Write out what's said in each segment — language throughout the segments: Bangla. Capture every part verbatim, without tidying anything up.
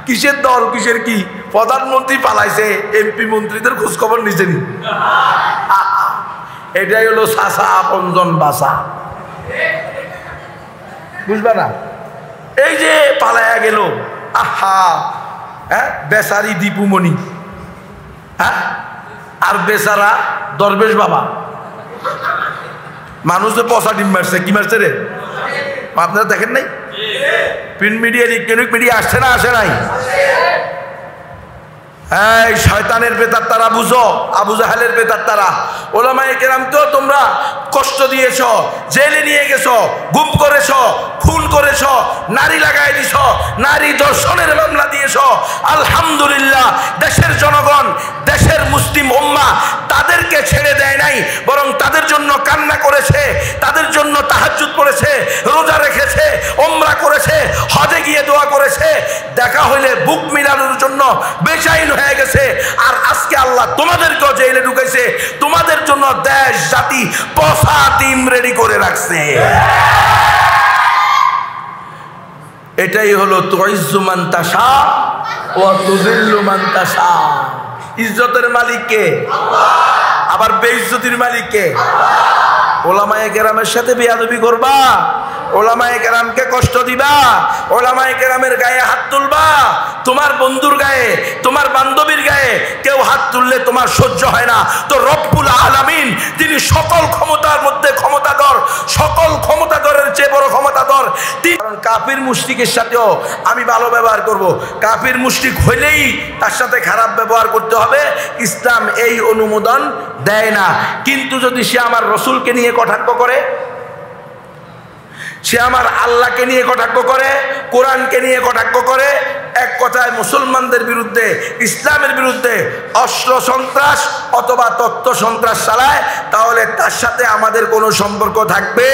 কিসের দল কিসের কি? প্রধানমন্ত্রী পালাইছে, এমপি মন্ত্রীদের খোঁজ খবর নিছেন। এটাই হলো সাসা আপনজন বাসা, বুঝবে না? এই যে পালাইয়া গেল, আহা, হ্যাঁ, বেচারি দীপুমণি, হ্যাঁ, আর বেচারা দরবেশ বাবা। মানুষ তো পচা ডিম মারছে। কি মারছে রে? আপনারা দেখেন নাই? প্রিন্ট মিডিয়া, ইলেকট্রনিক মিডিয়া আসছে না আসে নাই? এই শয়তানের বেতার তারা বুঝো, আবু জাহেলের বেতার তারা। ওলামায়ে কেরামকেও তোমরা কষ্ট দিয়েছ, জেলে নিয়ে গেছো, গুম করেছ, খুন করেছ, নারী লাগাই দিছ, নারী ধর্ষণের মামলা দিয়েছ। আলহামদুলিল্লাহ, দেশের জনগণ, দেশের মুসলিম উম্মাহ তাদেরকে ছেড়ে দেয় নাই, বরং তাদের জন্য কান্না করেছে, তাদের জন্য তাহাজ্জুদ পড়েছে, রোজা রেখেছে, উমরা করেছে, হজে গিয়ে দোয়া করেছে। দেখা হইলে বুক মিলানোর জন্য বেচাইন হয়ে গেছে। আর আজকে আল্লাহ তোমাদেরকেও জেলে ঢুকাইছে, তোমাদের জন্য দেশ জাতি পচা টিম রেডি করে রাখছে। এটাই হলো তুইজ্জু মান তাশা ওয়া তুযিল্লু মান তাশা। ইজ্জতের মালিক কে? আল্লাহ। আবার বেইজ্জতির মালিক কে? আল্লাহ। ওলামায়ে কেরামের সাথে বেয়াদবি করবা, ওলামায়ে কেরামকে কষ্ট দিবা, ওলামায়ে কেরামের গায়ে হাত তুলবা, তোমার বন্ধুর গায়ে, তোমার বান্ধবীর গায়ে কেউ হাত তুললে তোমার সহ্য হয় না। তো রব্বুল আলামিন, যিনি সকল ক্ষমতার মধ্যে ক্ষমতাধর, সকল ক্ষমতাধরের চেয়ে বড় ক্ষমতাধর, কারণ কাফির মুশরিকের সাথেও আমি ভালো ব্যবহার করব। কাফির মুশরিক হইলেই তার সাথে খারাপ ব্যবহার করতে হবে, ইসলাম এই অনুমোদন দেয় না। কিন্তু যদি সে আমার রসুলকে নিয়ে কটাক্ষ করে, সে আমার আল্লাহকে নিয়ে কটাক্ষ করে, কোরআনকে নিয়ে কটাক্ষ করে, এক কথায় মুসলমানদের বিরুদ্ধে, ইসলামের বিরুদ্ধে অস্ত্র সন্ত্রাস অথবা তথ্য সন্ত্রাস চালায়, তাহলে তার সাথে আমাদের কোনো সম্পর্ক থাকবে।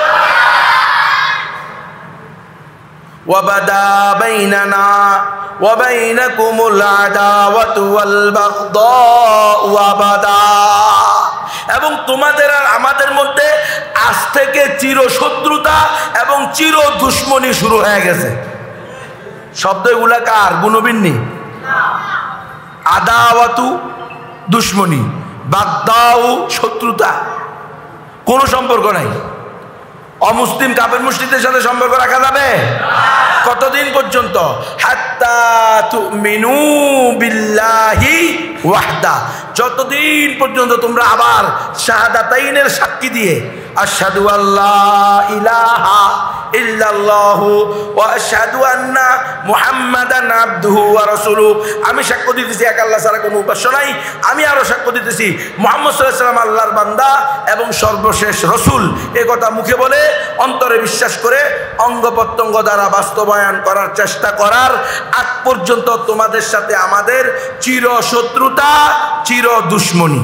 ওয়াবাদা বাইনানা ওয়া বাইনাকুমুল আদাওয়াতু ওয়াল বাগদাউ আবাদা, এবং তোমাদের আর আমাদের মধ্যে আজ থেকে চিরশত্রুতা এবং চির দুশ্মনী শুরু হয়ে গেছে। শব্দগুলা কার? গুণবিন্নি। আদাওয়াতু দুশ্মনী, বাগদাউ শত্রুতা, কোনো সম্পর্ক নাই। অমুসলিম কাফের মুশরিকদের সাথে সম্পর্ক রাখা যাবে? কতদিন পর্যন্ত? হাত্তা তুমিনু বিল্লাহি ওয়াহদা, যতদিন পর্যন্ত তোমরা আবার শাহাদাতাইনের সাক্ষী দিয়ে আশহাদু আল্লা ইলাহা ইল্লাল্লাহু ওয়া আশহাদু আন্না মুহাম্মাদান আবদুহু ওয়া রাসূলুহু, আমি সাক্ষ্য দিতেছি এক আল্লাহ ছাড়া কোনো উপাস্য নাই, আমি আরো সাক্ষ্য দিতেছি মুহাম্মদ সাল্লাল্লাহু আলাইহি ওয়াসাল্লাম আল্লাহর বান্দা এবং সর্বশেষ রাসূল। এই কথা মুখে বলে অন্তরে বিশ্বাস করে অঙ্গ প্রত্যঙ্গ দ্বারা বাস্তবায়ন করার চেষ্টা করার আগ পর্যন্ত তোমাদের সাথে আমাদের চির শত্রুতা, চির দুশ্মনী।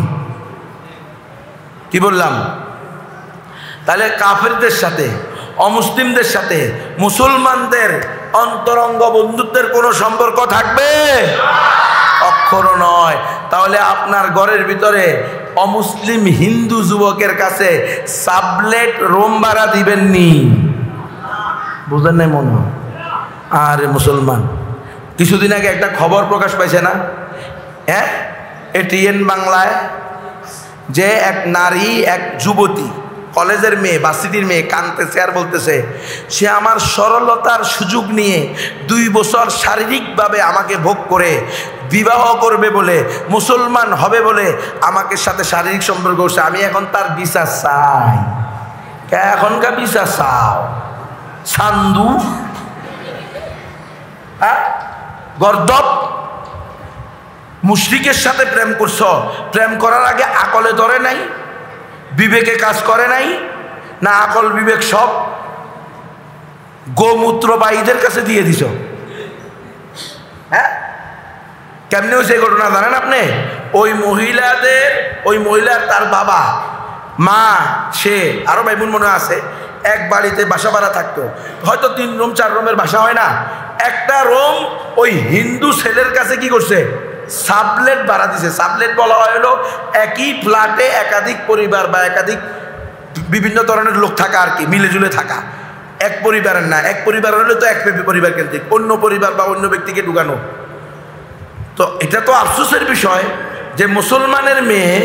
কি বললাম? তাহলে কাফেরদের সাথে, অমুসলিমদের সাথে মুসলমানদের অন্তরঙ্গ বন্ধুত্বের কোনো সম্পর্ক থাকবে? অক্ষরও নয়। তাহলে আপনার ঘরের ভিতরে অমুসলিম হিন্দু যুবকের কাছে সাবলেট রোম ভাড়া দিবেননি, বুঝলেন না? মনে হয় আরে মুসলমান, কিছুদিন আগে একটা খবর প্রকাশ পাইছে না, হ্যাঁ, এটিএন বাংলায়, যে এক নারী, এক যুবতী, কলেজের মেয়ে, ভার্সিটির মেয়ে কাঁদতেছে আর বলতেছে, সে আমার সরলতার সুযোগ নিয়ে দুই বছর শারীরিকভাবে আমাকে ভোগ করে বিবাহ করবে বলে, মুসলমান হবে বলে আমাকে সাথে শারীরিক সম্পর্ক করছে, আমি এখন তার বিচার চাই। এখনকার বিচার চাও? সান্দু, হ্যাঁ, গর্দব, মুশরিকের সাথে প্রেম করছ, প্রেম করার আগে আকলে ধরে নাই, বিবেকে কাজ করে নাই না? আকল বিবেক সব গোমূত্র বাইদের কাছে দিয়ে দিছ। হ্যাঁ, কেমনে হয়েছে এই ঘটনা জানেন আপনি? ওই মহিলাদের, ওই মহিলার তার বাবা, মা, সে আরো ভাই বোন মনে আছে, এক বাড়িতে বাসা ভাড়া থাকতো, হয়তো তিন রুম চার রুমের বাসা হয় না, একটা রুম ওই হিন্দু ছেলের কাছে কি করছে, সাবলেট ভাড়া দিছে। সাবলেট বলা হয় হলো একই ফ্ল্যাটে একাধিক পরিবার বা একাধিক বিভিন্ন ধরনের লোক থাকা আর কি, মিলে জুলে থাকা। এক পরিবারের না, এক পরিবার হলে তো এক পরিবার কেন্দ্রিক, অন্য পরিবার বা অন্য ব্যক্তিকে ঢুকানো। তো এটা তো আফসোসের বিষয় যে মুসলমানের মেয়ে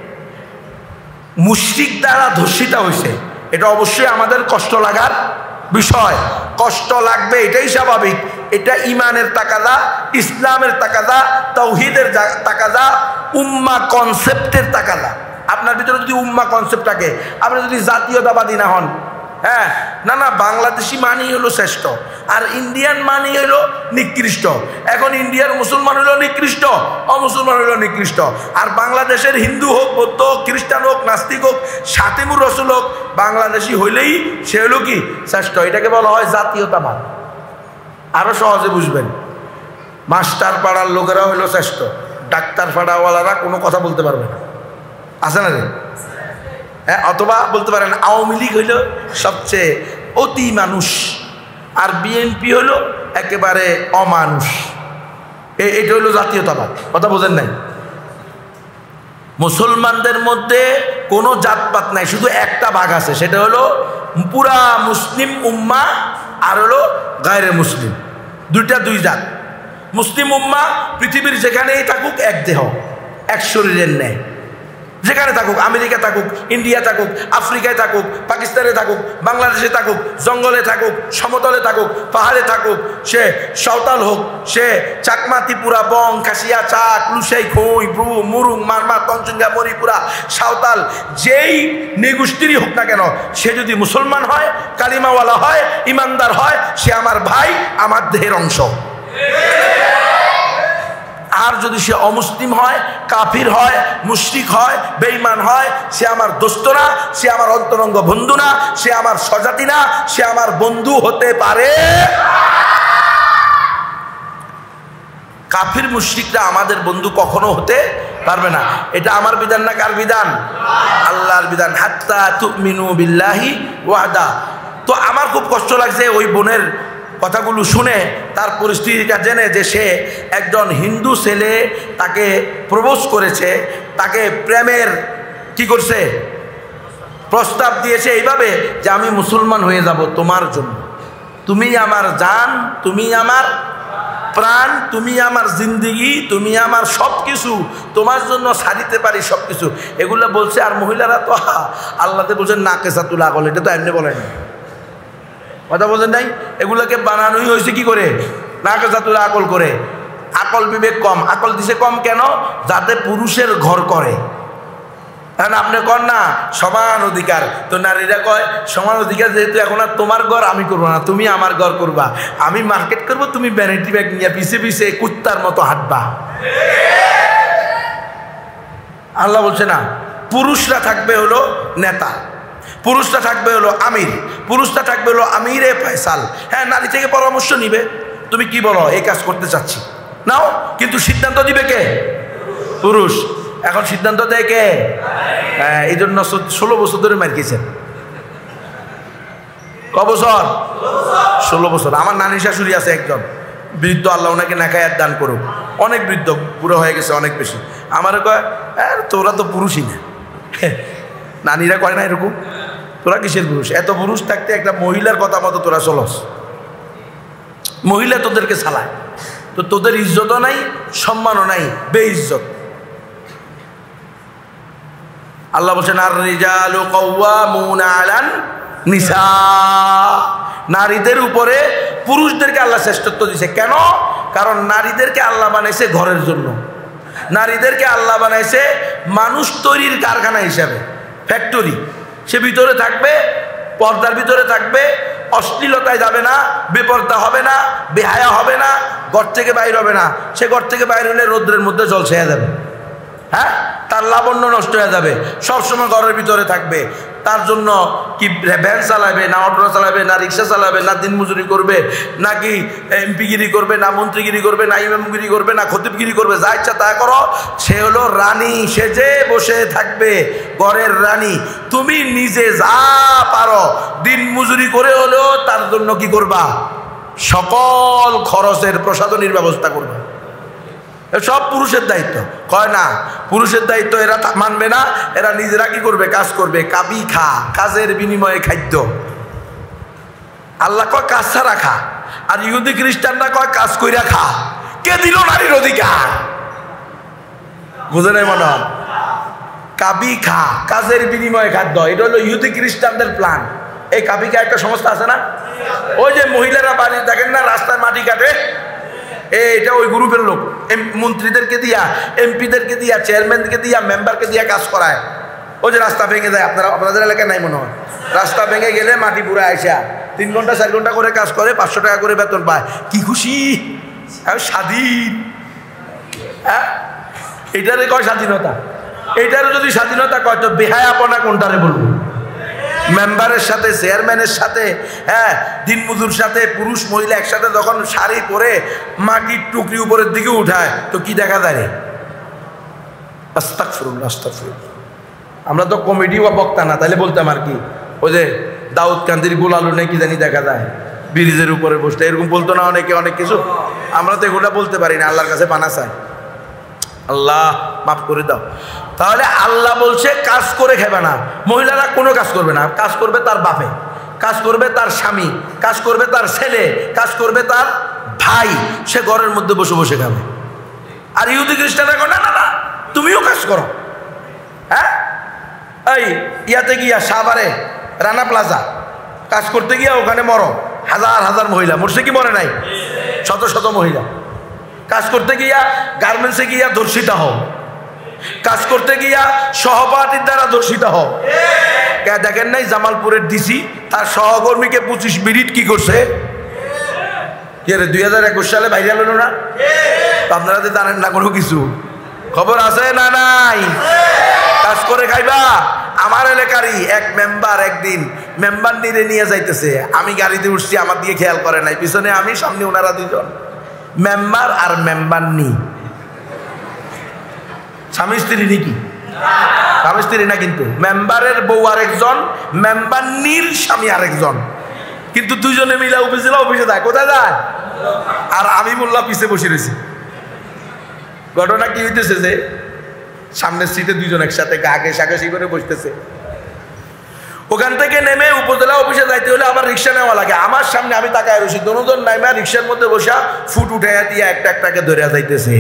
মুশরিক দ্বারা ধর্ষিতা হয়েছে। এটা অবশ্যই আমাদের কষ্ট লাগার বিষয়, কষ্ট লাগবে, এটাই স্বাভাবিক। এটা ইমানের তাকাদা, ইসলামের তাকাদা, তাওহীদের তাকাদা, উম্মা কনসেপ্টের তাকাদা। আপনার ভিতরে যদি উম্মা কনসেপ্ট থাকে, আপনি যদি জাতীয়তাবাদী না হন, হ্যাঁ না না বাংলাদেশি মানেই হলো শ্রেষ্ঠ আর ইন্ডিয়ান মানেই হলো নিকৃষ্ট। এখন ইন্ডিয়ার মুসলমান হলো নিকৃষ্ট, অমুসলমান হলো নিকৃষ্ট। আর বাংলাদেশের হিন্দু হোক, বৌদ্ধ হোক, খ্রিস্টান হোক, নাস্তিক হোক, শাতিমুর রসুল হোক, বাংলাদেশি হইলেই সে হলো কি শ্রেষ্ঠ। এটাকে বলা হয় জাতীয়তাবাদ। আরো সহজে বুঝবেন, মাস্টার পাড়ার লোকেরা হইলো শ্রেষ্ঠ, ডাক্তার পাড়াওয়ালারা কোনো কথা বলতে পারবে না, আছে না রে? হ্যাঁ, অথবা বলতে পারেন আওয়ামী লীগ হইল সবচেয়ে অতি মানুষ আর বিএনপি হইল একেবারে অমানুষ। এটা হইল জাতীয়তাবাদ। কথা বোঝেন নাই? মুসলমানদের মধ্যে কোনো জাতপাত নাই, শুধু একটা ভাগ আছে, সেটা হলো পুরা মুসলিম উম্মা আর হলো গায়রে মুসলিম, দুইটা দুই জাত। মুসলিম উম্মা পৃথিবীর যেখানেই থাকুক এক দেহ, এক শরীরের ন্যায়, যেখানে থাকুক, আমেরিকা থাকুক, ইন্ডিয়া থাকুক, আফ্রিকায় থাকুক, পাকিস্তানে থাকুক, বাংলাদেশে থাকুক, জঙ্গলে থাকুক, সমতলে থাকুক, পাহাড়ে থাকুক, সে সাঁওতাল হোক, সে চাকমা, ত্রিপুরা, বং, খাসিয়া, চাক, লুসাই, খই, ব্রু, মুরুং, মারমা, তঞ্চঙ্গা, মণিপুরা, সাঁওতাল, যেই নিগোষ্ঠীরই হোক না কেন, সে যদি মুসলমান হয়, কালিমাওয়ালা হয়, ইমানদার হয়, সে আমার ভাই, আমার দেহের অংশ। আর যদি সে অমুসলিম হয়, কাফির হয়, মুশরিক হয়, বেঈমান হয়, সে আমার দোস্ত না, সে আমার অন্তরঙ্গ বন্ধু না, সে আমার স্বজাতি না, সে আমার বন্ধু হতে পারে। কাফির মুশরিকরা আমাদের বন্ধু কখনো হতে পারবে না। এটা আমার বিধান না, কার বিধান? আল্লাহর বিধান। হাত্তা তুমিনু বিল্লাহি ওয়াহদা। তো আমার খুব কষ্ট লাগছে ওই বোনের কথাগুলো শুনে, তার পরিস্থিতিটা জেনে, যে সে একজন হিন্দু ছেলে তাকে প্রপোজ করেছে, তাকে প্রেমের কি করছে প্রস্তাব দিয়েছে এইভাবে যে আমি মুসলমান হয়ে যাব তোমার জন্য, তুমি আমার জান, তুমি আমার প্রাণ, তুমি আমার জিন্দিগি, তুমি আমার সব কিছু, তোমার জন্য ছাড়িতে পারি সব কিছু, এগুলো বলছে। আর মহিলারা তো আল্লাহতে বলছেন নাকেসাতুল আকল, এটা তো এমনি বলেন, কথা বলেন নাই? এগুলোকে বানানোই হয়েছে কি করে? নাকেসাতুল আকল করে। আকল বিবেক কম। আকল দিছে কম কেন? যাতে পুরুষের ঘর করে। হ্যাঁ, আপনি কর না সমান অধিকার, তো নারীরা কয় সমান অধিকার যেহেতু এখন আর তোমার ঘর আমি করবো না, তুমি আমার ঘর করবা, আমি মার্কেট করবো, তুমি ভ্যানিটি ব্যাগ নিয়ে পিছে পিছে কুত্তার মতো হাঁটবা। আল্লাহ বলছে না, পুরুষরা থাকবে হলো নেতা, পুরুষটা থাকবে হলো আমির, পুরুষটা থাকবে হলো আমিরে ফয়সাল। হ্যাঁ, নারী থেকে পরামর্শ নিবে, তুমি কি বলো, এই কাজ করতে চাচ্ছি, নাও, কিন্তু সিদ্ধান্ত দিবে কে? পুরুষ। এখন সিদ্ধান্ত দেয় কে? হ্যাঁ, এই জন্য ষোলো বছর ধরে মার খেয়েছেন। ক বছর? ষোলো বছর। আমার নানি শাশুড়ি আছে একজন বৃদ্ধ, আল্লাহ ওনাকে নেকায়াত দান করুক, অনেক বৃদ্ধ, পুরো হয়ে গেছে অনেক বেশি। আমারও কয়, হ্যাঁ তোরা তো পুরুষই না। নানিরা কয় না এরকম, তোরা কিসের পুরুষ? এত পুরুষ থাকতে একটা মহিলার কথা মতো তোরা চলস, মহিলা তোদেরকে চালায়, তো তোদের ইজ্জতও নাই, সম্মানও নাই, বেইজ্জত। আল্লাহ বলছেন আর রিজালু কাওয়ামুনা আলান নিসা, নারীদের উপরে পুরুষদেরকে আল্লাহ শ্রেষ্ঠত্ব দিয়েছে। কেন? কারণ নারীদেরকে আল্লাহ বানাইছে ঘরের জন্য, নারীদেরকে আল্লাহ বানাইছে মানুষ তৈরির কারখানা হিসাবে, ফ্যাক্টরি। সে ভিতরে থাকবে, পর্দার ভিতরে থাকবে, অশ্লীলতায় যাবে না, বেপর্দা হবে না, বেহায়া হবে না, ঘর থেকে বাইর হবে না। সে ঘর থেকে বাইর হলে রৌদ্রের মধ্যে জল ছেয়ে যাবে, হ্যাঁ, তার লাবণ্য নষ্ট হয়ে যাবে, সবসময় ঘরের ভিতরে থাকবে। তার জন্য কি ভ্যান চালাবে, না অটো চালাবে, না রিক্সা চালাবে, না দিনমজুরি করবে, নাকি এমপিগিরি করবে, না মন্ত্রীগিরি করবে, না ইমামগিরি করবে, না খতিবগিরি করবে, যা ইচ্ছা তা করো। সে হলো রানী, সেজে বসে থাকবে, ঘরের রানী। তুমি নিজে যা পারো দিনমজুরি করে হলেও তার জন্য কি করবা? সকল খরচের প্রসাধনীর ব্যবস্থা করবা। সব পুরুষের দায়িত্ব। কয় না পুরুষের দায়িত্ব, এরা মানবে না, এরা নিজেরা কি করবে? কাজ করবে। কাবি খা, কাজের বিনিময়ে খাদ্য। আল্লাহ কয় কাজ ছাড়া খা, আর ইহুদি খ্রিস্টানরা কয় কাজ কইরা খা। কে দিল নারীর অধিকার? বুঝে নাই মনে হয়? কাবি খা, কাজের বিনিময়ে খাদ্য, এটা হলো ইহুদি খ্রিস্টানদের প্ল্যান। এই কাবিকা একটা সংস্থা আছে না, ওই যে মহিলারা বাড়ি দেখেন না রাস্তায় মাটি কাটে, এটা ওই গ্রুপের লোক। মন্ত্রীদেরকে দিয়া, এমপিদেরকে দিয়া, চেয়ারম্যানকে দিয়া, মেম্বারকে দিয়া কাজ করায়। ওই যে রাস্তা ভেঙে যায়, আপনারা আপনাদের এলাকায় নাই মনে হয়, রাস্তা ভেঙে গেলে মাটি পুরা আইসা তিন ঘন্টা চার ঘন্টা করে কাজ করে, পাঁচশো টাকা করে বেতন পায়। কি খুশি, স্বাধীন। হ্যাঁ, এটারে কয় স্বাধীনতা। এটারও যদি স্বাধীনতা কয় তো বেহায়াপনা কোনটারে বলবো? মেম্বারের সাথে, চেয়ারম্যানের সাথে, হ্যাঁ, দিনমজুর সাথে, পুরুষ মহিলা একসাথে যখন শাড়ি পরে মাটির টুকরি উপরের দিকে উঠায় তো কি দেখা যায় রে? আস্তাগফিরুল্লাহ, আস্তাগফিরুল্লাহ। আমরা তো কমেডি বা বক্তা না, তাহলে বলতাম আর কি, ওই যে দাউদ কান্দির গোলালু নাকি জানি দেখা যায় ব্রিজের উপরে বসতে, এরকম বলতো না অনেকে অনেক কিছু। আমরা তো এগুলো বলতে পারি না, আল্লাহর কাছে পানা চাই, আল্লাহ মাফ করে দাও। তাহলে আল্লাহ বলছে কাজ করে খাবে না, মহিলারা কোনো কাজ করবে না, কাজ করবে তার বাপে, কাজ করবে তার স্বামী, কাজ করবে তার ছেলে, কাজ করবে তার ভাই, সে ঘরের মধ্যে বসে বসে খাবে। আর ইহুদি খ্রিস্টানরা না না না তুমিও কাজ করো। হ্যাঁ, এই ইয়াতে গিয়া সাভারে রানা প্লাজা কাজ করতে গিয়া ওখানে মরো হাজার হাজার মহিলা, মরছে কি মরে নাই? শত শত মহিলা। কাজ করতে গিয়া গার্মেন্টসে গিয়া ধর্ষিতা হও, কাজ করতে গিয়া সহপাঠীর দ্বারা ধর্ষিত হও। দেখেন নাই জামালপুরের ডিসি তার সহকর্মীকে পঁচিশ মিনিট কি করছে? দুই হাজার একুশ সালে ভাইরাল হলো না? আপনারা তো জানেন না কোনো কিছু, খবর আছে না নাই? কাজ করে খাইবা। আমার এলাকারই এক মেম্বার একদিন মেম্বার নিয়ে নিয়ে যাইতেছে, আমি গাড়িতে উঠছি, আমার দিকে খেয়াল করে নাই, পিছনে আমি, সামনে ওনারা দুজন, মেম্বার আর মেম্বার নি, স্বামী স্ত্রী নাকি? স্বামী স্ত্রী না, কিন্তু মেম্বারের বউ আরেকজন, মেম্বার নীর স্বামী আরেকজন, কিন্তু দুজনে মিলে অফিসে অফিসে যায়। কোথায় যায়? আর আমি মোল্লা পিছে বসে রয়েছি। ঘটনা কি হইতেছে যে সামনের সিটে দুইজন একসাথে গাগে সাগাসি করে বসতেছে। ওখান থেকে নেমে উপজেলা অফিসে যাইতে হলে আবার রিক্সা নেওয়া লাগে। আমার সামনে আমি তাকায় রয়েছি, দুজন নাইমা রিক্সার মধ্যে বসা ফুট উঠাইয়া দিয়ে একটা একটাকে ধরে যাইতেছে।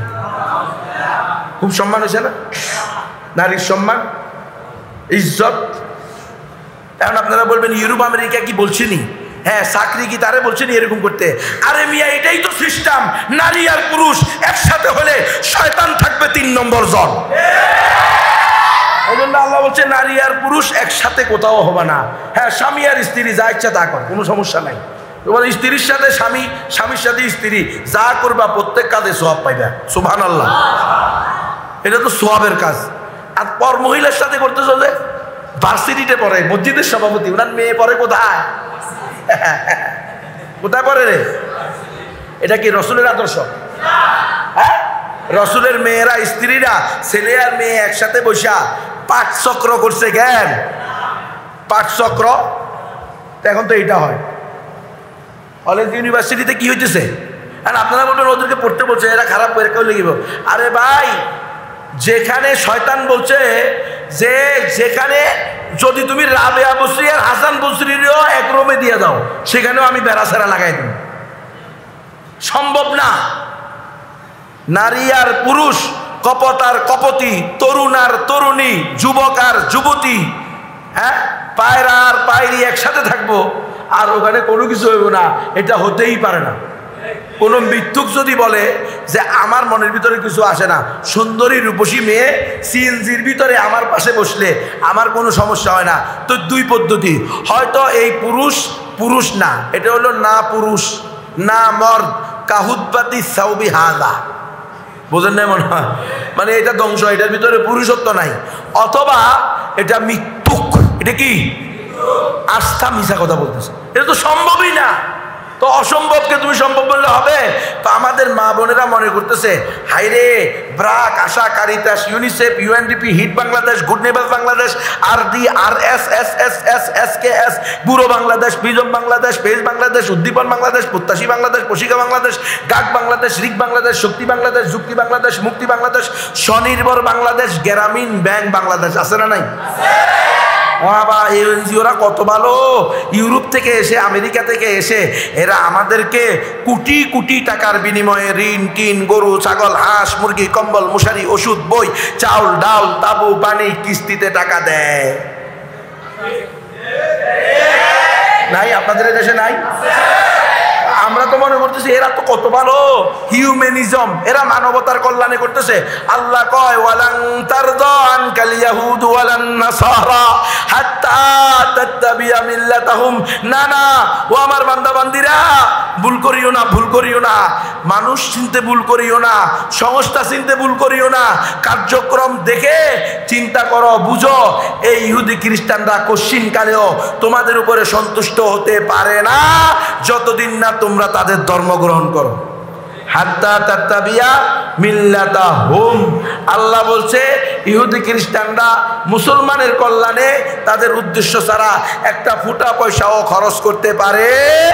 খুব সম্মান হয়েছে না? নারীর সম্মান, ইজ্জত। এখন আপনারা বলবেন ইউরোপ আমেরিকা কি বলছেনি? হ্যাঁ, চাকরি কি তারে বলছেনি এরকম করতে? আরে মিয়া, এটাই তো সিস্টেম। নারী আর পুরুষ একসাথে হলে শয়তান থাকবে তিন নম্বর জন। এই জন্য আল্লাহ বলছে নারী আর পুরুষ একসাথে কোথাও হবে না। হ্যাঁ, স্বামী আর স্ত্রী যা ইচ্ছা তা কর, কোনো সমস্যা নাই। তোমার স্ত্রীর সাথে স্বামী, স্বামীর সাথে স্ত্রী, যা করবা প্রত্যেক কাজে সওয়াব পাইবা। সুবহানাল্লাহ, এটা তো সওয়াবের কাজ। আর পর মহিলার সাথে করতেছ যে ভার্সিটিতে পড়ে, মসজিদের সভাপতি, ওনার মেয়ে পড়ে কোথায়? কোথায় পড়ে রে? এটা কি রসুলের আদর্শ? হ্যাঁ, রসুলের মেয়েরা, স্ত্রীরা, ছেলে আর মেয়ে একসাথে বসা পাঠ চক্র করছে। জ্ঞান পাঠ চক্র, এখন তো এটা হয়। কলেজ ইউনিভার্সিটিতে কি হইতেছে? আর আপনারা বলবেন ওদেরকে পড়তে বলছে, এরা খারাপ করে কেউ লিখিব। আরে ভাই, যেখানে শয়তান বলছে যে যেখানে যদি তুমি রাবেয়া বসরি আর হাসান বসরিরও এক রুমে দিয়ে দাও, সেখানেও আমি বেড়া সেরা লাগাই দিই। সম্ভব না। নারী আর পুরুষ, কপট আর কপতি, তরুণ আর তরুণী, যুবক আর যুবতী, হ্যাঁ, পায়রা আর পায়রি একসাথে থাকবো আর ওখানে কোনো কিছু হইব না, এটা হতেই পারে না। কোন মিথ্যুক যদি বলে যে আমার মনের ভিতরে কিছু আসে না, সুন্দরী রূপসী মেয়ে সিএনজির ভিতরে আমার পাশে বসলে আমার কোনো সমস্যা হয় না, তো দুই পদ্ধতি, হয়তো এই পুরুষ পুরুষ না, এটা হলো না পুরুষ না মর্দ, কাহুদপাতি সাউবি হাদা, বোঝেন না মনে হয়? মানে এটা ধ্বংস, এটার ভিতরে পুরুষত্ব নাই, অথবা এটা মিথ্যুক। এটা কি? আস্থা, মিশা কথা বলতেছে, এটা তো সম্ভবই না। তো অসম্ভবকে তুমি সম্ভব বললে হবে? তো আমাদের মা বোনেরা মনে করতেছে হাইরে BRAC, ASA, Caritas, UNICEF, UNDP, হিট Bangladesh, good neighbours Bangladesh, R D, R S, S S S, S K S, bureau Bangladesh, prism Bangladesh, page Bangladesh, Uddipan Bangladesh, Prottyashi Bangladesh, পশিকা Bangladesh, গাক Bangladesh, রিক বাংলাদেশ, শক্তি বাংলাদেশ, যুক্তি বাংলাদেশ, মুক্তি বাংলাদেশ, স্বনির্ভর বাংলাদেশ, গ্রামীণ ব্যাংক বাংলাদেশ, আছে না নাই? বাবা এই এনজিওরা কত ভালো, ইউরোপ থেকে এসে আমেরিকা থেকে এসে এরা আমাদেরকে কোটি কোটি টাকার বিনিময়ে ঋণ টিন গরু ছাগল হাঁস মুরগি কম্বল মশারি ওষুধ বই চাউল ডাল তাবু পানি কিস্তিতে টাকা দেয়। নাই আপনাদের দেশে নাই? আমরা তো মনে করতেছি এরা তো কত ভালো, হিউম্যানিজম, এরা মানবতার কল্যাণে করতেছে। আল্লাহ কয় ওয়ালান তারদা আনকাল ইয়াহুদ ওয়ালান নাসারা হাত্তা তাত্তাবিয়া মিল্লাতাহুম। না না ও আমার বান্দা বান্দিরা, ভুল করিও না, ভুল করিও না, মানুষ চিনতে ভুল করিও না, সংস্থা চিনতে ভুল করিও না, কার্যক্রম দেখে চিন্তা করো, বুঝো এই ইহুদি খ্রিস্টানরা কশিন কালেও তোমাদের উপরে সন্তুষ্ট হতে পারে না যতদিন না তোমরা তাদের ধর্ম গ্রহণ করো। হাত্তা তাত্তাবিয়া মিল্লাতাহুম। আল্লাহ বলছে ইহুদি খ্রিস্টানরা মুসলমানের কল্যাণে তাদের উদ্দেশ্য ছাড়া একটা ফুটা পয়সাও খরচ করতে পারে।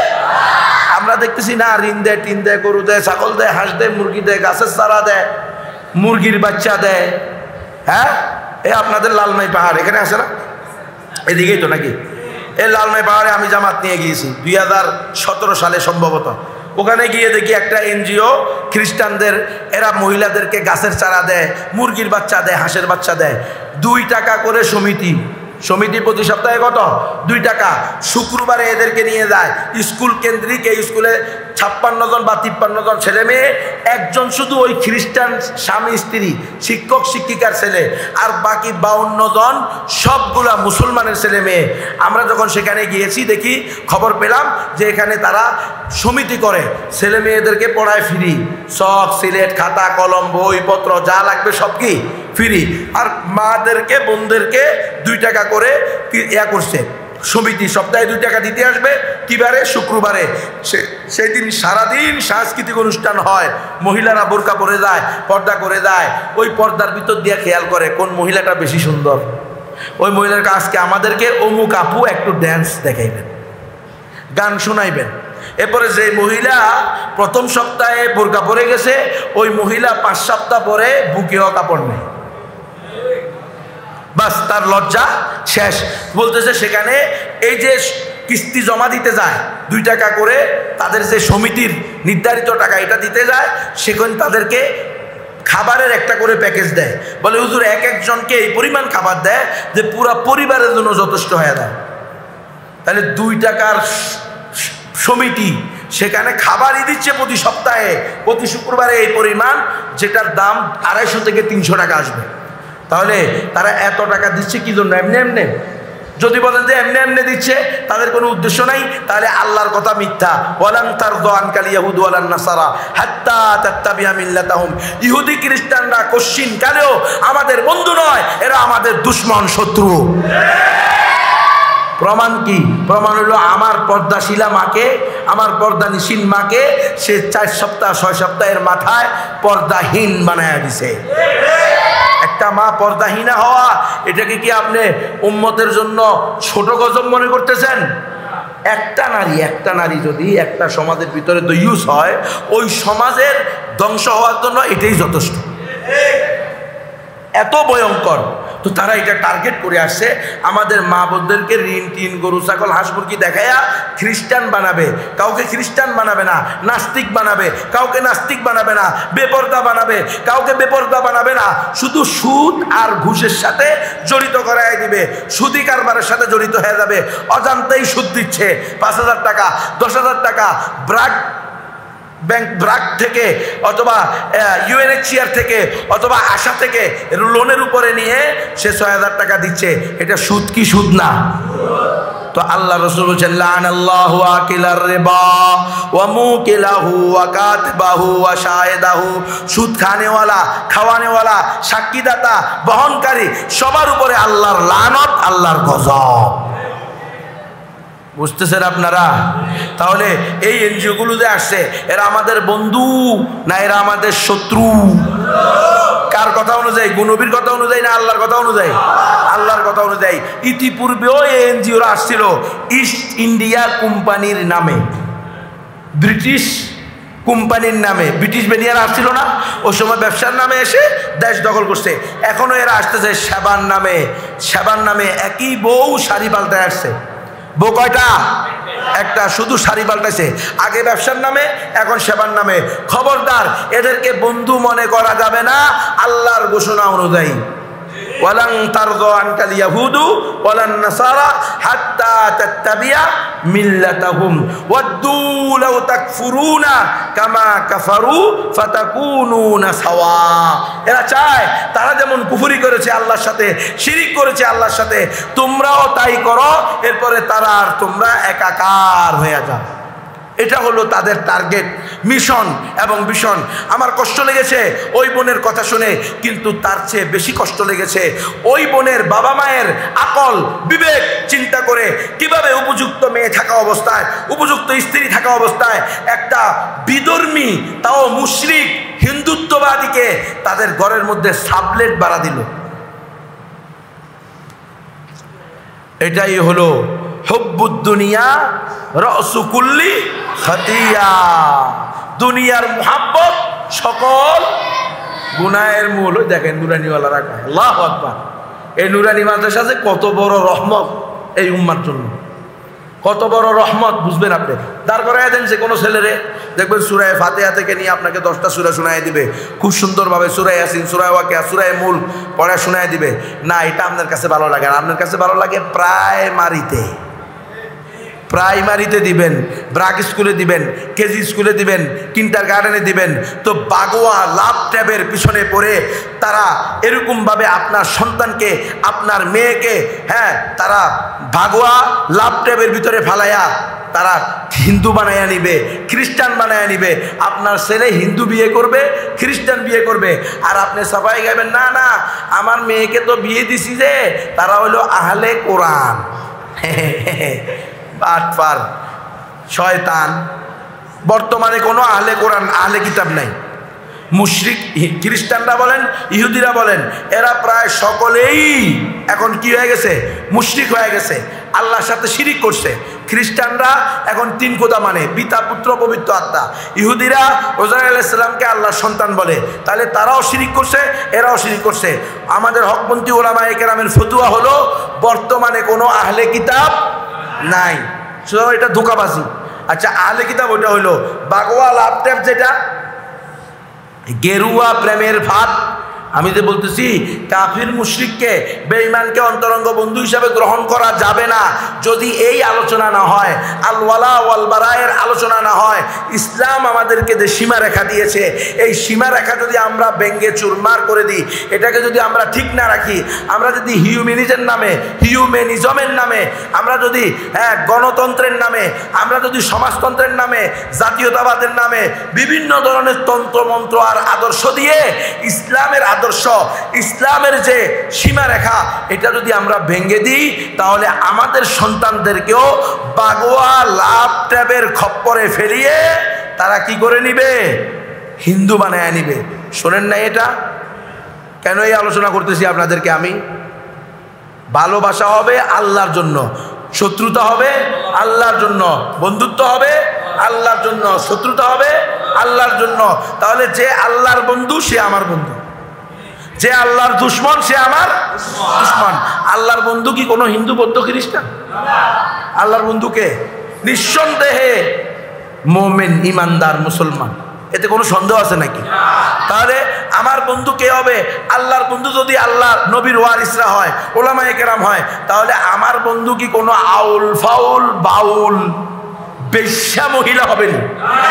আমরা দেখতেছি না, ঋণ দেয়, টিন দেয়, গরু দেয়, ছাগল দেয়, হাঁস দেয়, মুরগি দেয়, গাছের চারা দেয়, মুরগির বাচ্চা দেয়। হ্যাঁ, এ আপনাদের লালমাই পাহাড় এখানে আছে না, এদিকেই তো নাকি? এই লালমাই পাহাড়ে আমি জামাত নিয়ে গিয়েছি দুই হাজার সতেরো সালে সম্ভবত। ওখানে গিয়ে দেখি একটা এনজিও খ্রিস্টানদের, এরা মহিলাদেরকে গাছের চারা দেয়, মুরগির বাচ্চা দেয়, হাঁসের বাচ্চা দেয়। দুই টাকা করে সমিতি, সমিতি প্রতি সপ্তাহে কত? দুই টাকা। শুক্রবারে এদেরকে নিয়ে যায় স্কুল কেন্দ্রিক, এই স্কুলে ছাপ্পান্ন জন বা তিপ্পান্ন জন ছেলে মেয়ে, একজন শুধু ওই খ্রিস্টান স্বামী স্ত্রী শিক্ষক শিক্ষিকার ছেলে, আর বাকি বাউন্ন জন সবগুলা মুসলমানের ছেলে মেয়ে। আমরা যখন সেখানে গিয়েছি দেখি, খবর পেলাম যে এখানে তারা সমিতি করে, ছেলে মেয়েদেরকে পড়ায় ফ্রি, চক সিলেট খাতা কলম বইপত্র যা লাগবে সব কি ফ্রি, আর মাদেরকে বোনদেরকে দুই টাকা করে ইয়া করছে সমিতি, সপ্তাহে দুই টাকা দিতে আসবে। কিবারে? শুক্রবারে। সে সেই দিন সারাদিন সাংস্কৃতিক অনুষ্ঠান হয়, মহিলারা বোরকা পরে যায়, পর্দা করে যায়, ওই পর্দার ভিতর দিয়ে খেয়াল করে কোন মহিলাটা বেশি সুন্দর। ওই মহিলার আজকে আমাদেরকে অমুক আপু একটু ড্যান্স দেখাইবেন, গান শোনাইবেন। এরপরে যে মহিলা প্রথম সপ্তাহে বোরকা পরে গেছে, ওই মহিলা পাঁচ সপ্তাহ পরে বুকেও কাপড় নেই, বাস তার লজ্জা শেষ। বলতেছে সেখানে এই যে কিস্তি জমা দিতে যায় দুই টাকা করে, তাদের যে সমিতির নির্ধারিত টাকা এটা দিতে যায়, সেখানে তাদেরকে খাবারের একটা করে প্যাকেজ দেয়। বলে হুজুর এক একজনকে এই পরিমাণ খাবার দেয় যে পুরা পরিবারের জন্য যথেষ্ট হয়ে যায়। তাহলে দুই টাকার সমিতি সেখানে খাবারই দিচ্ছে প্রতি সপ্তাহে, প্রতি শুক্রবারে এই পরিমাণ, যেটার দাম আড়াইশো থেকে তিনশো টাকা আসবে। তাহলে তারা এত টাকা দিচ্ছে কি জন্য? এমনি এমনি? যদি বলেন যে এমনি এমনি দিচ্ছে, তাদের কোনো উদ্দেশ্য নাই, তাহলে আল্লাহর কথা মিথ্যা। ওয়ালান তারদা আনকাল ইয়াহুদ ওয়ালান নাসারা হাত্তা তাত্তাবিয়া মিল্লাতাহুম। ইহুদি খ্রিস্টানরা কশিন কালেও আমাদের বন্ধু নয়, এরা আমাদের দুশমন, শত্রু। প্রমাণ কি? প্রমাণ হলো আমার পর্দাশীলা মাকে, আমার পর্দানিশীল মাকে সে চার সপ্তাহ ছয় সপ্তাহের মাথায় পর্দাহীন বানায়া দিছে। একটা মা পর্দাহীনা হওয়া, এটাকে কি আপনি উম্মতের জন্য ছোট গজব মনে করতেছেন? একটা নারী, একটা নারী যদি একটা সমাজের ভিতরে দয়ুস হয়, ওই সমাজের ধ্বংস হওয়ার জন্য এটাই যথেষ্ট, এত ভয়ঙ্কর। তো তারা এটা টার্গেট করে আসছে, আমাদের মা বোনদেরকে ঋণ টিন গরু ছাগল হাঁস মুরগি দেখাইয়া খ্রিস্টান বানাবে, কাউকে খ্রিস্টান বানাবে না, নাস্তিক বানাবে, কাউকে নাস্তিক বানাবে না, বেপরদা বানাবে, কাউকে বেপরদা বানাবে না, শুধু সুদ আর ঘুষের সাথে জড়িত করাই দিবে, সুদি কারবারের সাথে জড়িত হয়ে যাবে, অজান্তেই সুদ দিচ্ছে পাঁচ হাজার টাকা দশ হাজার টাকা ব্রাক ব্যাংক ব্রাক থেকে অথবা ইউএনএইচসিআর থেকে অথবা আশা থেকে লোনের উপরে নিয়ে সে ছয় হাজার টাকা দিচ্ছে। এটা সুদ কি সুদ না? তো আল্লাহ রাসূল বলেছেন লানাল্লাহু আকিলার রিবা ওয়া মুকিলাহু ওয়া কাতিবাহু ওয়া শাহিদাহু। সুদ খানেওয়ালা, খাওয়ানেওয়ালা, সাক্ষীদাতা, বহনকারী সবার উপরে আল্লাহর লানত, আল্লাহর গজব। বুঝতেছেন আপনারা? তাহলে এই এনজিওগুলো যে আসছে, এরা আমাদের বন্ধু না এরা আমাদের শত্রু? কার কথা অনুযায়ী? নবীর কথা অনুযায়ী না আল্লাহর কথা অনুযায়ী? আল্লাহর কথা অনুযায়ী। ইতিপূর্বেও এই এনজিওরা আসছিল ইস্ট ইন্ডিয়া কোম্পানির নামে, ব্রিটিশ কোম্পানির নামে ব্রিটিশ বেনিয়ারা আসছিল না, ওই সময় ব্যবসার নামে এসে দেশ দখল করছে। এখনো এরা আসতেছে সেবার নামে, সেবার নামে একই বউ শাড়ি পাল্টায় আসছে। বউ কয়টা? একটা, শুধু শাড়ি পাল্টাইছে। আগে ব্যবসার নামে, এখন সেবার নামে। খবরদার, এদেরকে বন্ধু মনে করা যাবে না আল্লাহর ঘোষণা অনুযায়ী। ওয়ালান তারদা আনকাল ইয়াহুদু ওয়ালান নাসারা হাত্তা তাত্তাবিয়া মিল্লাতাহুম ওয়াদ্দু লাউ তাকফুরুনা কামা কাফারু ফাতাকুনুনা সাওয়া। এরা চায় তারা যেমন কুফরি করেছে আল্লাহর সাথে, শিরিক করেছে আল্লাহর সাথে, তোমরাও তাই করো, এরপরে তারা আর তোমরা একাকার হয়ে যাও। এটা হলো তাদের টার্গেট, মিশন এবং ভিশন। আমার কষ্ট লেগেছে ওই বোনের কথা শুনে, কিন্তু তার চেয়ে বেশি কষ্ট লেগেছে ওই বোনের বাবা মায়ের আকল বিবেক চিন্তা করে কিভাবে উপযুক্ত মেয়ে থাকা অবস্থায়, উপযুক্ত স্ত্রী থাকা অবস্থায় একটা বিধর্মী, তাও মুশরিক হিন্দুত্ববাদীকে তাদের ঘরের মধ্যে সাবলেট বাড়া দিল। এটাই হলো হুব্বুদ দুনিয়া রাসু কুল্লি খাতিয়া। দুনিয়ার মুহাব্বত সকল গুনাহের মূল। ওই দেখেন নুরানিওয়ালারা কয় আল্লাহু আকবার। এই নুরানি মাদ্রাসা যে কত বড় রহমত এই উম্মার জন্য, কত বড় রহমত বুঝবেন আপনি। দাঁড় করাই দেন যে কোনো ছেলেরে, দেখবেন সূরা ফাতিহা থেকে নিয়ে আপনাকে দশটা সূরা শোনায় দিবে খুব সুন্দরভাবে। সূরা ইয়াসিন, সূরা ওয়াকিয়া, সূরা মুলক পড়া শোনায় দিবে। না, এটা আপনার কাছে ভালো লাগে না। আপনার কাছে ভালো লাগে প্রাইমারিতে, প্রাইমারিতে দিবেন, ব্রাক স্কুলে দিবেন, কেজি স্কুলে দিবেন, কিন্ডার গার্ডেনে দিবেন। তো বাগোয়া লাভ ট্যাবের পিছনে পড়ে তারা এরকমভাবে আপনার সন্তানকে, আপনার মেয়েকে, হ্যাঁ, তারা বাগোয়া লাভ ট্যাবের ভিতরে ফালাইয়া তারা হিন্দু বানাইয়া নিবে, খ্রিস্টান বানাইয়া নিবে। আপনার ছেলে হিন্দু বিয়ে করবে, খ্রিস্টান বিয়ে করবে, আর আপনি সাফাই গাইবেন না না আমার মেয়েকে তো বিয়ে দিছি যে তারা হলো আহলে কোরআন। বাটপার, শয়তান। বর্তমানে কোনো আহলে কোরআন, আহলে কিতাব নাই। মুশরিক খ্রিস্টানরা বলেন, ইহুদিরা বলেন, এরা প্রায় সকলেই এখন কি হয়ে গেছে? মুশরিক হয়ে গেছে, আল্লাহর সাথে শিরিক করছে। খ্রিস্টানরা এখন তিন খোদা মানে, পিতা, পুত্র, পবিত্র আত্মা। ইহুদিরা উযাইর আলাইহিস সালামকে আল্লাহর সন্তান বলে, তাহলে তারাও শিরিক করছে, এরাও শিরিক করছে। আমাদের হকপন্থী উলামায়ে কেরামের ফতোয়া হলো বর্তমানে কোনো আহলে কিতাব নাই, শুধু এটা ধোঁকাবাজি। আচ্ছা, আহলে কিতাব ওটা হলো বাগোয়া লাভ ট্যাব, যেটা গেরুয়া প্রেমের ভাত। আমি যে বলতেছি কাফির মুশরিককে, বেঈমানকে অন্তরঙ্গ বন্ধু হিসাবে গ্রহণ করা যাবে না যদি এই আলোচনা না হয়, আল ওয়ালা ওয়াল বারায়ের আলোচনা না হয়। ইসলাম আমাদেরকে যে সীমারেখা দিয়েছে, এই সীমারেখা যদি আমরা ব্যঙ্গে চুরমার করে দিই, এটাকে যদি আমরা ঠিক না রাখি, আমরা যদি হিউম্যানিজমের নামে, হিউম্যানিজমের নামে, আমরা যদি হ্যাঁ গণতন্ত্রের নামে, আমরা যদি সমাজতন্ত্রের নামে, জাতীয়তাবাদের নামে বিভিন্ন ধরনের তন্ত্রমন্ত্র আর আদর্শ দিয়ে ইসলামের আদর্শ, ইসলামের যে সীমারেখা, এটা যদি আমরা ভেঙে দিই, তাহলে আমাদের সন্তানদেরকেও বাগোয়া লাভ ট্যাবের খপ্পরে ফেলিয়ে তারা কি করে নিবে? হিন্দু বানায় নিবে। শোনেন না এটা? কেন এই আলোচনা করতেছি আপনাদেরকে আমি? ভালোবাসা হবে আল্লাহর জন্য, শত্রুতা হবে আল্লাহর জন্য, বন্ধুত্ব হবে আল্লাহর জন্য, শত্রুতা হবে আল্লাহর জন্য। তাহলে যে আল্লাহর বন্ধু সে আমার বন্ধু, যে আল্লাহর দুশ্মন সে আমার দুশ্মন। আল্লাহর বন্ধু কি কোনো হিন্দু, বৌদ্ধ, খ্রিস্টান? আল্লাহর বন্ধুকে নিঃসন্দেহে মুমিন, ইমানদার, মুসলমান। এতে কোনো সন্দেহ আছে নাকি? তাহলে আমার বন্ধু কে হবে? আল্লাহর বন্ধু যদি আল্লাহর নবীর ওয়ারিসরা হয়, উলামায়ে কেরাম হয়, তাহলে আমার বন্ধু কি কোনো আউল ফাউল বাউল বেশ্যা মহিলা হবে না?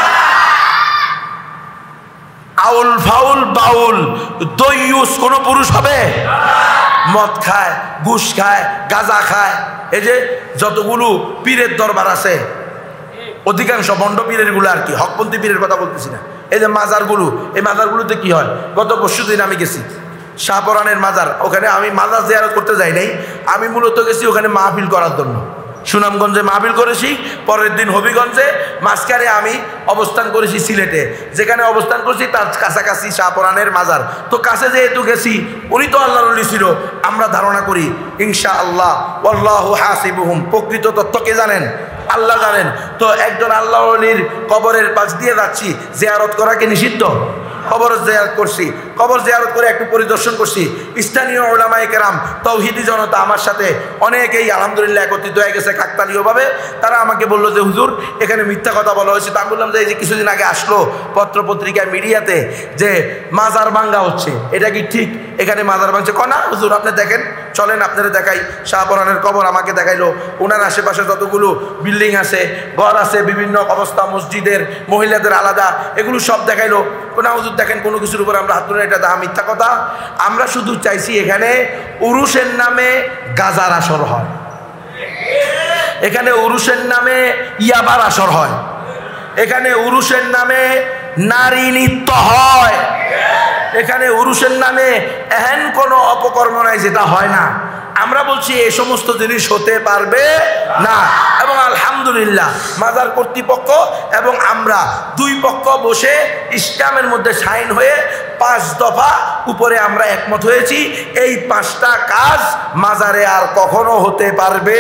আউল ফাউল বাউল দইয়ুস কোন পুরুষ হবে? মদ খায়, ঘুষ খায়, গাঁজা খায়। এই যে যতগুলো পীরের দরবার আছে, অধিকাংশ বন্ড পীরের গুলো আর কি, হকপন্থী পীরের কথা বলতেছি না। এই যে মাজারগুলো, এই মাজারগুলোতে কি হয়? গত পরশু দিন আমি গেছি শাহপরানের মাজার, ওখানে আমি মাজার জিয়ারত করতে যাই নাই, আমি মূলত গেছি ওখানে মাহফিল করার জন্য। সুনামগঞ্জে মাহফিল করেছি, পরের দিন হবিগঞ্জে, মাঝখানে আমি অবস্থান করেছি সিলেটে। যেখানে অবস্থান করেছি তার কাছাকাছি শাহপরানের মাজার। তো কাছে যেহেতু গেছি, উনি তো আল্লাহর ওলি ছিল, আমরা ধারণা করি ইনশাআল্লাহ আল্লাহু হাসিবুহুম। প্রকৃত তথ্য কে জানেন? আল্লাহ জানেন। তো একজন আল্লাহ ওলির কবরের পাশ দিয়ে যাচ্ছি, জিয়ারত করা কি নিষিদ্ধ? কবর জিয়ারত করছি, কবর জিয়ারত করে একটু পরিদর্শন করছি। স্থানীয় উলামায়ে কেরাম, তাওহীদি জনতা আমার সাথে অনেকেই আলহামদুলিল্লাহ একত্রিত হয়ে গেছে কাকতালীয়ভাবে। তারা আমাকে বললো যে হুজুর এখানে মিথ্যা কথা বলা হয়েছে। তা আমি বললাম যে এই যে কিছুদিন আগে আসলো পত্রপত্রিকায় মিডিয়াতে যে মাজার ভাঙ্গা হচ্ছে, এটা কি ঠিক? এখানে মাজার ভাঙছে? কনা হুজুর আপনি দেখেন, চলেন আপনারা দেখাই। শাহপরানের কবর আমাকে দেখাইলো, ওনার আশেপাশে যতগুলো বিল্ডিং আছে, ঘর আছে, বিভিন্ন অবস্থা, মসজিদের, মহিলাদের আলাদা, এগুলো সব দেখাইলো। কোনা হুজুর দেখেন কোনো কিছুর উপর আমরা হাত তুলে, এটা দা মিথ্যা কথা। আমরা শুধু চাইছি এখানে উরুসের নামে গাজার আসর হয়, এখানে উরুসের নামে ইয়াবার আসর হয়, এখানে উরুসের নামে নারী নৃত্য হয়, এখানে উরুসের নামে এহেন কোনো অপকর্ম নাই যেটা হয় না। আমরা বলছি এই সমস্ত জিনিস হতে পারবে না। এবং আলহামদুলিল্লাহ মাজার কর্তৃপক্ষ এবং আমরা দুই পক্ষ বসে ইসলামের মধ্যে সাইন হয়ে পাঁচ দফা উপরে আমরা একমত হয়েছি, এই পাঁচটা কাজ মাজারে আর কখনো হতে পারবে।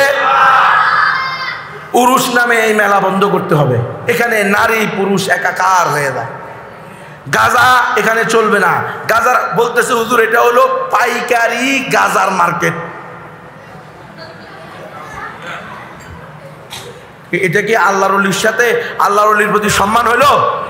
উরুস নামে এই মেলা বন্ধ করতে হবে, এখানে নারী পুরুষ একাকার হয়ে যায়। গাজা এখানে চলবে না। গাজার বলতেছে হুজুর এটা হলো পাইকারি গাজার মার্কেট। এটা কি আল্লাহর ওলির সাথে আল্লাহর ওলির প্রতি সম্মান হইলো?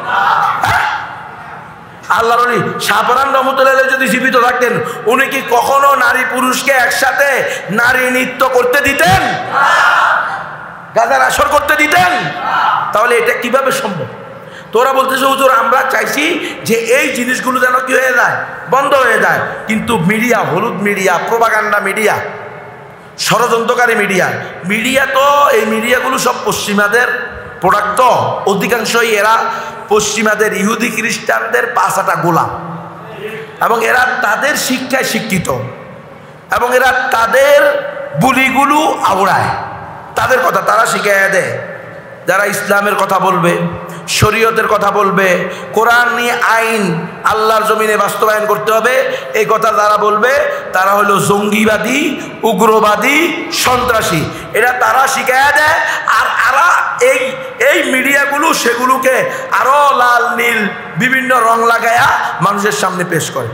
আল্লাহর ওলি শাহপরান রহমতুল্লাহ যদি জীবিত থাকতেন উনি কি কখনো নারী পুরুষকে একসাথে নারী নৃত্য করতে দিতেন? গাজার আসর করতে দিতেন? তাহলে এটা কিভাবে সম্ভব? তোরা বলতেছে হুজুর আমরা চাইছি যে এই জিনিসগুলো যেন কি হয়ে যায়, বন্ধ হয়ে যায়। কিন্তু মিডিয়া, হলুদ মিডিয়া, প্রোপাগান্ডা মিডিয়া, ষড়যন্ত্রকারী মিডিয়া, মিডিয়া তো এই মিডিয়াগুলো সব পশ্চিমাদের প্রোডাক্ট। তো অধিকাংশই এরা পশ্চিমাদের ইহুদি খ্রিস্টানদের পাঁচাটা গোলাম, এবং এরা তাদের শিক্ষায় শিক্ষিত, এবং এরা তাদের বুলিগুলো আওড়ায়, তাদের কথা তারা শিখাইয়া দেয়। যারা ইসলামের কথা বলবে, শরীয়তের কথা বলবে, কোরআনী আইন আল্লাহর জমিনে বাস্তবায়ন করতে হবে, এই কথা যারা বলবে তারা হলো জঙ্গিবাদী, উগ্রবাদী, সন্ত্রাসী। এটা তারা শিখাইয়া দেয়। আর আরা এই এই মিডিয়াগুলো সেগুলোকে আরো লাল নীল বিভিন্ন রং লাগায়া মানুষের সামনে পেশ করে,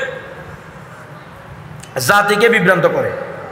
জাতিকে বিভ্রান্ত করে।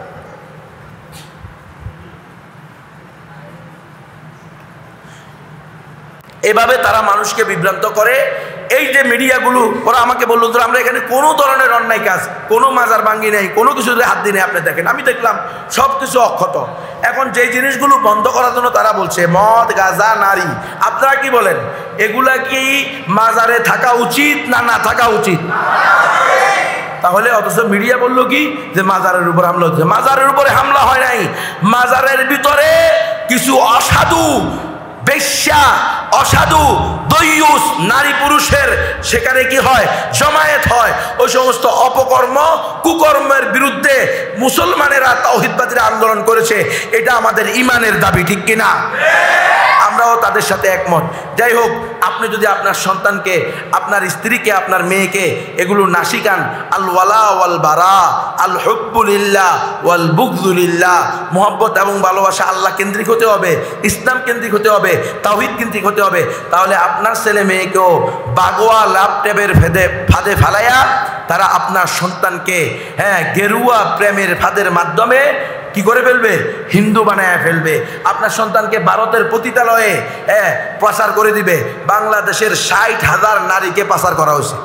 এভাবে তারা মানুষকে বিভ্রান্ত করে। এই যে মিডিয়াগুলো, ওরা আমাকে বললো তো আমরা এখানে কোনো ধরনের অন্যায় কাজ, কোনো মাজার ভাঙ্গি নেই, কোনো কিছুতে হাত দিয়ে নেই। আপনি দেখেন, আমি দেখলাম সব কিছু অক্ষত। এখন যে জিনিসগুলো বন্ধ করার জন্য তারা বলছে মদ, গাঁজা, নারী, আপনারা কি বলেন এগুলা কি মাজারে থাকা উচিত না না থাকা উচিত? তাহলে অথচ মিডিয়া বললো কি যে মাজারের উপর হামলা হচ্ছে। মাজারের উপরে হামলা হয় নাই, মাজারের ভিতরে কিছু অসাধু বেশ্যা, অসাধু, দয়ুস নারী পুরুষের সেখানে কি হয়, জমায়েত হয়। ওই সমস্ত অপকর্ম কুকর্মের বিরুদ্ধে মুসলমানেরা, তাওহীদবাদীরা আন্দোলন করেছে। এটা আমাদের ইমানের দাবি, ঠিক কিনা? আমরাও তাদের সাথে একমত। যাই হোক, আপনি যদি আপনার সন্তানকে, আপনার স্ত্রীকে, আপনার মেয়েকে এগুলো না শিখান, আল ওয়ালা ওয়াল বারা, আল হুব্বু লিল্লাহ ওয়াল বুগযু লিল্লাহ, মুহাব্বত এবং ভালোবাসা আল্লাহ কেন্দ্রিক হতে হবে, ইসলাম কেন্দ্রিক হতে হবে, তাওহীদ কেন্দ্রিক হতে হবে। তাহলে আপনার ছেলে মেয়েকেও বাগোয়া ল্যাপটপের ফেদে ফাঁদে ফেলাইয়া তারা আপনার সন্তানকে হ্যাঁ গেরুয়া প্রেমের ফাঁদের মাধ্যমে কি করে ফেলবে, হিন্দু বানায় ফেলবে। আপনার সন্তানকে ভারতের পতিতালয়ে হ্যাঁ পাচার করে দিবে। বাংলাদেশের ষাট হাজার নারীকে পাচার করা হয়েছে।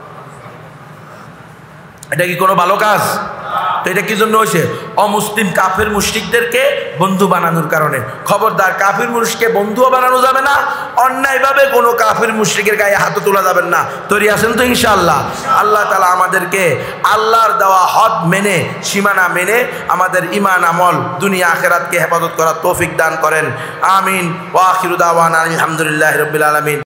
এটা কি কোনো ভালো কাজ? তো এটা কি জন্য হয়েছে? অমুসলিম কাফের মুশরিকদেরকে বন্ধু বানানোর কারণে। খবরদার, কাফির মুশরিককে বন্ধুও বানানো যাবে না, অন্যায়ভাবে কোনো কাফির মুশরিকের গায়ে হাত তোলা যাবে না। তৈরি আছেন তো ইনশাআল্লাহ? আল্লাহ তাআলা আমাদেরকে আল্লাহর দেওয়া হদ মেনে, সীমানা মেনে আমাদের ঈমান আমল দুনিয়া আখিরাতকে হেফাজত করার তৌফিক দান করেন। আমিন। ওয়া আখিরু দাওয়ানা আলহামদুলিল্লাহি রাব্বিল আলামিন।